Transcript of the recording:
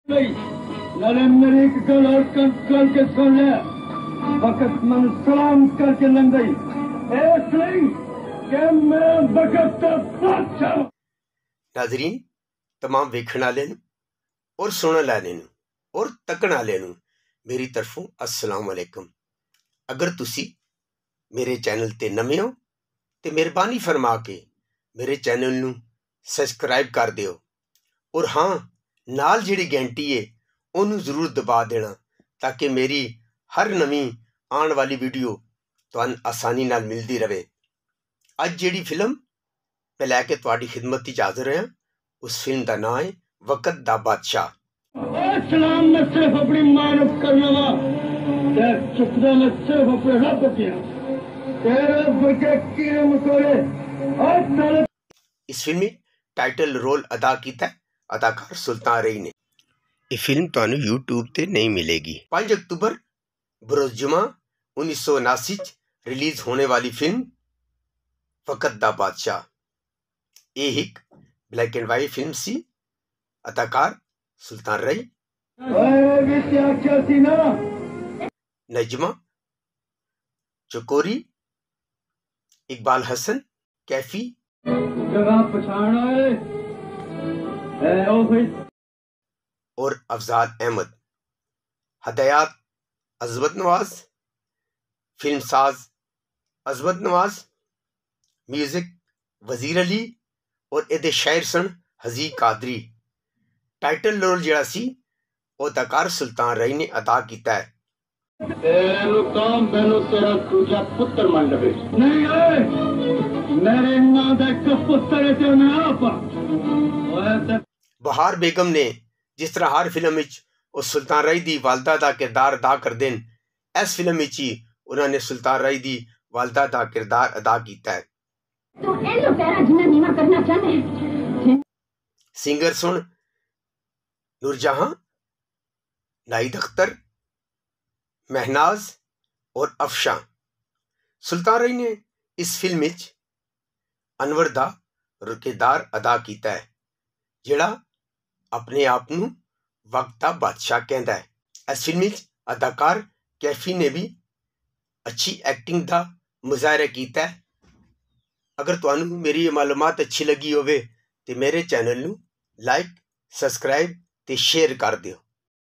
नहीं नाले मेरी एक गल और कल के सुन ले वक्त मन सलाम करके लंघ गई इसलिए कि मैं वक्त का बादशाह। नाजरीन तमाम वेखण वाले और सुनने वाले और तकण वाले मेरी तरफों अस्सलाम वालेकुम। अगर तुसी मेरे चैनल ते नवे हो तो मेहरबानी फरमा के मेरे चैनल नू सबसक्राइब कर दिओ और हाँ नाल जिहड़ी घंटी है उन्होंने जरूर दबा देना ताकि मेरी हर नवी आने वाली वीडियो तुहानू आसानी नाल मिलती रहे। अज जिहड़ी फिल्म मैं लैके तुहाडी खिदमत च हाज़र हां उस फिल्म का नाम है वक्त दा बादशाह। सलाम मैं सिर्फ अपनी मानव करना वा चुकदा मैं सिर्फ अपने रब किया तेरे बच्चे कीरम करे और इस फिल्म में टाइटल रोल अदा किया अदाकार सुल्तान रई ने। ये फिल्म तुहानू यूट्यूब ते नहीं मिलेगी। 5 अक्तूबर बरोज़ जुमा 1979 रिलीज होने वाली फिल्म वक्त दा बादशाह ये एक ब्लैक एंड वाइट फिल्म सी। अदाकार सुल्तान रई, नजमा चकोरी, इकबाल हसन कैफी और अफजाल अहमद, हदायत अजमत नवाज, फिल्म साज अजमत नवाज, म्यूजिक वजीर अली और एदे शायर सन हजी कादरी। टाइटल रोल जिहड़ा सी वो अदाकार सुल्तान रई ने अदा किया है। दूजा पुत्र मन लगे नहीं मेरे नां दा इक पुत्र ते मैं बहार बेगम ने जिस तरह हर फिल्म विच वो सुल्तान रई दी वालदा दा किरदार अदा करदे न, इस फिल्म विच ही उन्होंने सुल्तान रई दी वालदा दा किरदार अदा किया है। तो एलो पैरा जिन्ना नीवा करना चाहते हैं। सिंगर सुन नूरजहां, नाहिद अख्तर, महनाज और अफशां। सुल्तान रई ने इस फिल्म विच अनवर दा किरदार अदा किया है जिहड़ा अपने आप नू वक्त दा बादशाह कहता है। इस फिल्म विच अदाकार कैफी ने भी अच्छी एक्टिंग का मुजाहरा किया है। अगर तुहानू मेरी ये मालूमात अच्छी लगी होवे तो मेरे चैनल नू लाइक सबसक्राइब ते शेयर कर दिओ।